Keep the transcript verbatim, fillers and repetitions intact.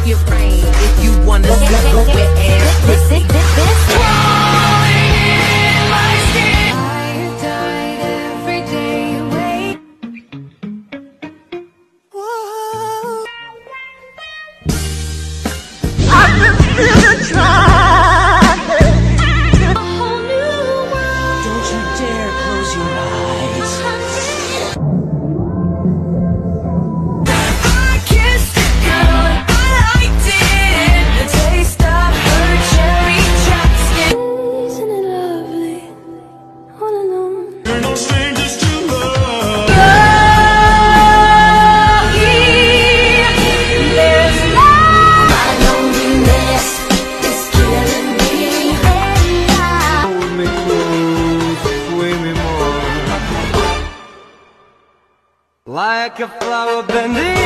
your brain if you wanna see a wet ass pussy. Like a flower bending